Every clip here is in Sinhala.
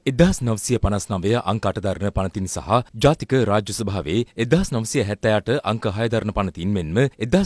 1959 අංක 8 දරන පනතින් සහ ජාතික රාජ්‍ය සභාවේ 1978 අංක 6 දරන පනතින් මෙන්ම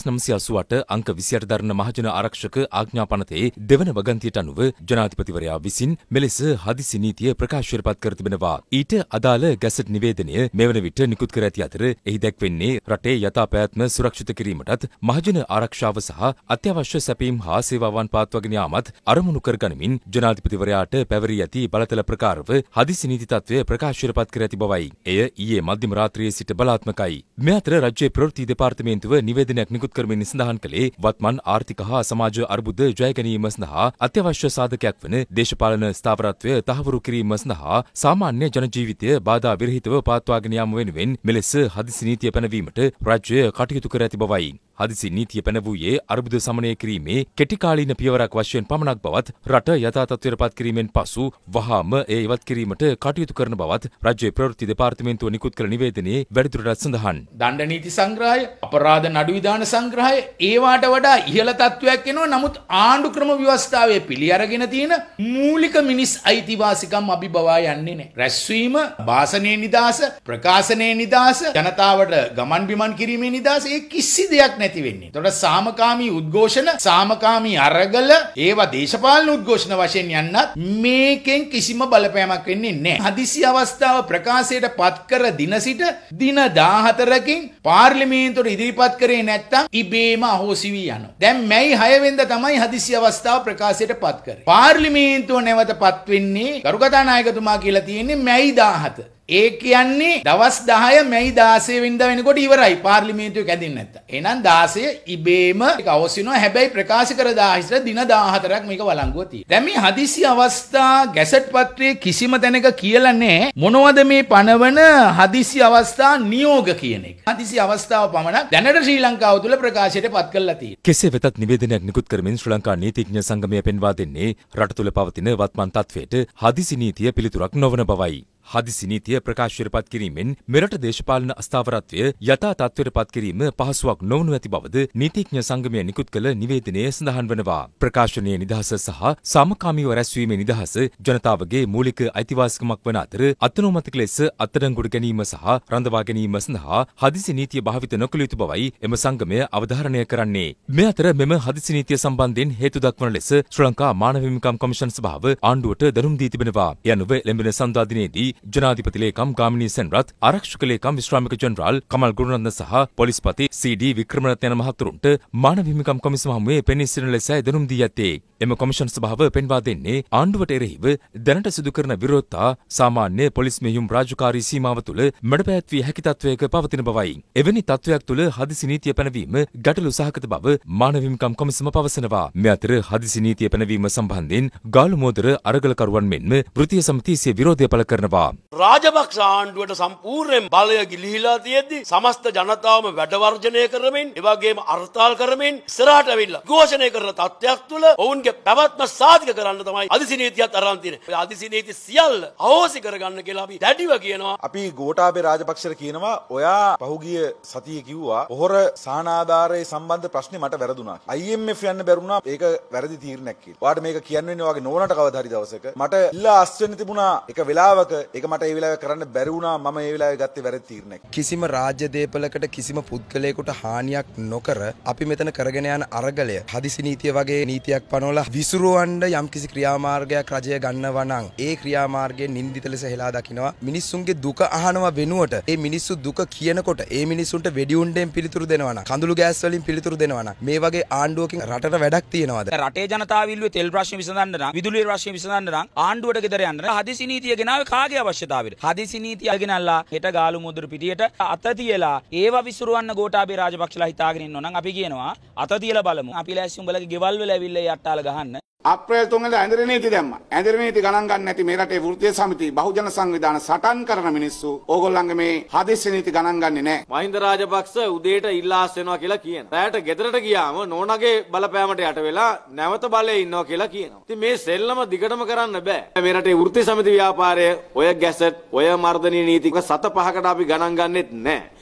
1988 අංක 28 දරන මහජන ආරක්ෂක ආඥා පනතේ දෙවන වගන්තියට අනුව ජනාධිපතිවරයා විසින් මෙලෙස හදිසි නීතිය ප්‍රකාශයට පත් කර තිබෙනවා. ඊට අදාළ ගැසට් නිවේදනය මෙවන විට නිකුත් කර ඇති අතර එහි දැක්වෙන්නේ රටේ යථා පැවැත්ම සුරක්ෂිත කිරීමටත් මහජන ආරක්ෂාව සහ අත්‍යවශ්‍ය සැපීම් හා සේවාවන් පවත්වාගෙන යාමත් අරමුණු කර ගනිමින් ජනාධිපතිවරයාට පැවරී ඇති බලතල ප්‍රකාරව හදිසි නීති තත්ත්වය ප්‍රකාශයට පත් කර ඇති බවයි. එය ඊයේ මධ්‍යම රාත්‍රියේ සිට බලාත්මකයි. මේ අතර රාජ්‍ය ප්‍රවෘත්ති දෙපාර්තමේන්තුව නිවේදනයක් නිකුත් කරමින් සඳහන් කළේ වත්මන් ආර්ථික හා සමාජ අර්බුද ජය ගැනීම සඳහා අත්‍යවශ්‍ය සාධකයක් වන දේශපාලන ස්ථාවරත්වය තහවුරු කිරීම සඳහා සාමාන්‍ය ජන ජීවිතය බාධා විරහිතව පවත්වාගෙන යාම වෙනුවෙන් මෙලෙස හදිසි නීතිය පැනවීමට රාජ්‍යය කටයුතු කර ඇති බවයි. හදිසි නීතිය පැනවූයේ අර්බුද සමනය කිරීමේ කෙටිකාලීන පියවරක් වශයෙන් පමණක් බවත් රට යථා තත්ත්වයට පත් කිරීමෙන් පසු වහාම ඒ ඉවත් කිරීමට කටයුතු කරන බවත් රාජ්‍ය ප්‍රවෘත්ති දෙපාර්තමේන්තුව නිකුත් කළ නිවේදනයේ වැඩිදුරටත් සඳහන්. දණ්ඩ නීති සංග්‍රහය, අපරාධ නඩු විධාන සංග්‍රහය ඒවාට වඩා ඉහළ තත්ත්වයක් එනවා. නමුත් ආණ්ඩු ක්‍රම ව්‍යවස්ථාවේ පිළි අරගෙන තියෙන මූලික මිනිස් අයිතිවාසිකම් අභිබවා යන්නේ නැහැ. රැස්වීම, භාෂණයේ නිදහස, ප්‍රකාශනයේ නිදහස, ජනතාවට ගමන් බිමන් කිරීමේ නිදහස ඒ කිසි දෙයක් නැති වෙන්නේ. එතකොට සාමකාමී උද්ඝෝෂණ, සාමකාමී අරගල ඒවා දේශපාලන උද්ඝෝෂණ වශයෙන් යන්නත් මේකෙන් කිසිම බලපෑමක් වෙන්නේ නැහැ. හදිසි අවස්ථාව ප්‍රකාශයට පත් කර දින සිට දින 14කින් පාර්ලිමේන්තුවට ඉදිරිපත් කරේ නැත්නම් ඉබේම අහෝසි වී යනවා. දැන් මැයි 6 වෙනිදා තමයි හදිසි අවස්ථාව ප්‍රකාශයට පත් කරේ. පාර්ලිමේන්තුව නැවතපත් වෙන්නේ ගරු කතානායකතුමා කියලා තියෙන්නේ මැයි 17. ඒ කියන්නේ දවස් 10 මැයි 16 වෙනිදා වෙනකොට ඉවරයි පාර්ලිමේන්තුව කැඳින්න නැත්තම්. එහෙනම් 16 ඉබේම ඒක අවශ්‍ය වෙනවා. හැබැයි ප්‍රකාශ කර 14 දින 14ක් මේක වළංගුව තියෙනවා. දැන් මේ හදිසි අවස්ථා ගැසට් පත්‍රයේ කිසිම තැනක කියලා නැහැ මොනවද මේ පනවන හදිසි අවස්ථා නියෝග කියන එක. හදිසි අවස්ථාව පමණක් දැනට ශ්‍රී ලංකාව තුළ ප්‍රකාශයට පත් කරලා තියෙනවා. කෙසේ වෙතත් නිවේදනයක් නිකුත් කරමින් ශ්‍රී ලංකා නීතිඥ සංගමය පෙන්වා දෙන්නේ රට තුළ පවතින වත්මන් තත්ත්වයට හදිසි නීතිය පිළිතුරක් නොවන බවයි. හදිසි නීතිය ප්‍රකාශයට පත් කිරීමෙන් මෙරට දේශපාලන අස්ථාවරත්වය යථා තත්ත්වයට පත් කිරීම පහසුවක් නොවනු ඇති බවද නීතිඥ සංගමය නිකුත් කළ නිවේදනයේ සඳහන් වනවා. ප්‍රකාශනයේ නිදහස සහ සාමකාමීව රැස්වීමේ නිදහස ජනතාවගේ මූලික අයිතිවාසිකමක් වන අතර අත්නොමතික ලෙස අත්අඩංගුවට ගැනීම සහ රඳවා ගැනීම සඳහා හදිසි නීතිය භාවිත නොකළ යුතු බවයි එම සංගමය අවධාරණය කරන්නේ. මේ අතර මෙම හදිසි නීතිය සම්බන්ධයෙන් හේතු දක්වන ලෙස ශ්‍රී ලංකා මානව හිමිකම් කොමිෂන් සභාව ආණ්ඩුවට දැනුම් දී තිබෙනවා. ඒ අනුව ලැබෙන සඳුදා දිනේදී ජනාධිපති ලේකම් ගාමිණී සෙනරත්, ආරක්ෂක ලේකම් විශ්‍රාමික ජෙනරාල් කමල් ගුණරත්න සහ පොලිස්පති සී.ඩී. වික්‍රමරත්න යන මහතුරුන්ට මානව හිමිකම් කොමිසම හමුවේ පෙනී සිටින ලෙසයි දැනුම් දී ඇත්තේ. එම කොමිෂන් සභාව පෙන්වා දෙන්නේ ආණ්ඩුවට එරෙහිව දැනට සිදු කරන විරෝධතා සාමාන්‍ය පොලිස් මෙහෙයුම් රාජකාරී සීමාව තුළ මැඩපැවැත්විය හැකි තත්ත්වයක පවතින බවයි. එවැනි තත්ත්වයක් තුළ හදිසි නීතිය පැනවීම ගැටලු සහගත බව මානව හිමිකම් කොමිසම පවසනවා. මේ අතර හදිසි නීතිය පැනවීම සම්බන්ධයෙන් ගාලු මෝදර අරගලකරුවන් මෙන්ම වෘත්තීය සමිතිය සිය විරෝධය පළ කරනවා. රාජපක්ෂ ආණ්ඩුවට සම්පූර්ණයෙන් බලය ගිලිහිලා තියෙද්දි සමස්ත ජනතාවම වැඩ වර්ජනය කරමින් ඒ වගේම අර්ථාල් කරමින් ඉස්සරහට ඇවිල්ලා ഘോഷණය කරන තත්ත්වයක් තුළ ඔවුන්ගේ පැවැත්ම සාධක කරන්න තමයි හදිසි නීතියත් අරන් තියෙන්නේ. ඔය හදිසි නීති සියල්ල අහෝසි කරගන්න කියලා අපි දැඩිව කියනවා. අපි ගෝඨාභය රාජපක්ෂට කියනවා ඔයා පහුගිය සතියේ කිව්වා පොහොර සානාධාරයේ සම්බන්ධ ප්‍රශ්නේ මට වැරදුනා. IMF යන්න බැරුණා ඒක වැරදි තීරණයක් කියලා. ඔයාට මේක කියන්න වෙන්නේ ඔයාගේ නෝනට කවදා හරි දවසක. මට ඉල්ලා අස්වෙන්න තිබුණා එක වෙලාවක ඒක මට ඒ වෙලාවේ කරන්න බැරි වුණා. මම ඒ වෙලාවේ ගත්තේ වැරදි තීරණයක්. කිසිම රාජ්‍ය දේපලකට කිසිම පුද්ගලයෙකුට හානියක් නොකර අපි මෙතන කරගෙන යන අරගලය හදිසි නීතිය වගේ නීතියක් පනවලා විසුරුවන්න යම්කිසි ක්‍රියාමාර්ගයක් රජය ගන්නවා නම් ඒ ක්‍රියාමාර්ගයේ නින්දිත ලෙස හෙලා දකිනවා. මිනිස්සුන්ගේ දුක අහනවා වෙනුවට ඒ මිනිස්සු දුක කියනකොට ඒ මිනිස්සුන්ට වෙඩි උණ්ඩෙන් පිළිතුරු දෙනවා නම් කඳුළු ගෑස් වලින් පිළිතුරු දෙනවා නම් මේ වගේ ආණ්ඩුවකින් රටට වැඩක් තියනවාද? රටේ ජනතාව ඉල්ලුවේ තෙල් ප්‍රශ්න විසඳන්න නම් විදුලිය ප්‍රශ්න විසඳන්න නම් ආණ්ඩුවට ගෙදර යන්න හදිසි නීතිය ගෙනාවේ කාගේ අවශ්‍යතාවයද? හදිසි නීතිය ගෙනල්ලා හෙට ගාලු මුදුර පිටියට අත තියලා ඒවා විසුරුවන්න ගෝඨාභය රාජපක්ෂලා හිතාගෙන ඉන්නෝ නම් අපි කියනවා අත තියලා බලමු. අපි ලෑස්ති උඹලගේ ගෙවල් වල ඇවිල්ලා ඒ අට්ටාල ගහන්න. අප්‍රේල් 3 වෙනිදා ඇඳිරි නීති දැම්මා. ඇඳිරි නීති ගණන් ගන්න නැති මේ රටේ වෘත්තීය සමිති බහුජන සංවිධාන සටන් කරන මිනිස්සු ඕගොල්ලන්ගේ මේ හදිස්සි නීති ගණන් ගන්නේ නැහැ. මහින්ද රාජපක්ෂ උදේට ඉල්ලාස් වෙනවා කියලා කියනවා. රැයට ගෙදරට ගියාම නෝනාගේ බලපෑමට යට වෙලා නැවත බලයේ ඉන්නවා කියලා කියනවා. ඉතින් මේ සෙල්ලම දිගටම කරන්න බෑ. මේ රටේ වෘත්තීය සමිති ව්‍යාපාරය ඔය ගැසට් ඔය මර්ධනීය නීති සත පහකට අපි ගණන් ගන්නෙත් නැහැ.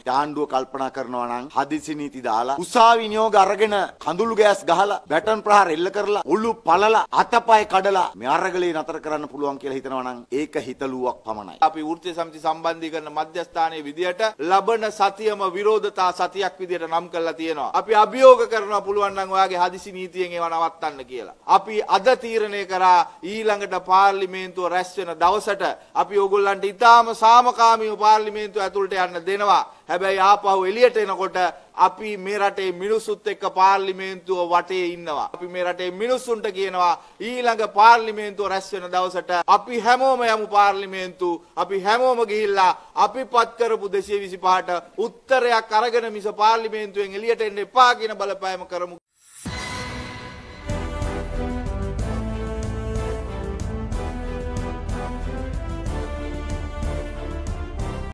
ආණ්ඩුව කල්පනා කරනවා නම් හදිසි නීති දාලා උසාවි නියෝග අරගෙන කඳුළු ගෑස් ගහලා බැටන් ප්‍රහාර එල්ල කරලා උළු පළලා අතපය කඩලා මේ අරගලේ නතර කරන්න පුළුවන් කියලා හිතනවා නම් ඒක හිතලුවක් පමණයි. අපි වෘත්තීය සමිති සම්බන්ධීකරණ මධ්‍යස්ථානයේ විදියට ලබන සතියම විරෝධතා සතියක් විදියට නම් කරලා තියෙනවා. අපි අභියෝග කරනවා පුළුවන් නම් ඔයාගේ හදිසි නීතියෙන් ඒවා නවත්තන්න කියලා. අපි අද තීරණය කරා ඊළඟට පාර්ලිමේන්තුව රැස් වෙන දවසට අපි ඕගොල්ලන්ට ඉතාම සාමකාමීව පාර්ලිමේන්තුව ඇතුළට යන්න දෙනවා. හැබැයි ආපහු එළියට එනකොට අපි මේ රටේ මිනිසුත් එක්ක පාර්ලිමේන්තුව වටේ ඉන්නවා. අපි මේ රටේ මිනිසුන්ට කියනවා ඊළඟ පාර්ලිමේන්තුව රැස් වෙන දවසට අපි හැමෝම යමු පාර්ලිමේන්තුව. අපි හැමෝම ගිහිල්ලා අපි පත් කරපු 225ට උත්තරයක් අරගෙන මිස පාර්ලිමේන්තුවෙන් එළියට එන්න එපා කියන බලපෑම කරමු.